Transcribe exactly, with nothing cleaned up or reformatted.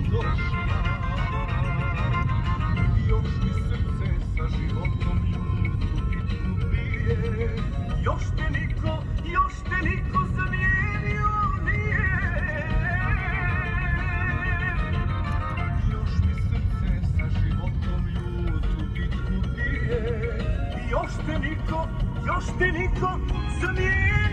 došla. Još mi srce sa životom ljutu bitku bije. Još te niko, još te niko zamijenio nije. Još mi srce sa životom ljutu bitku bije. Još te niko, još te niko zamijenio.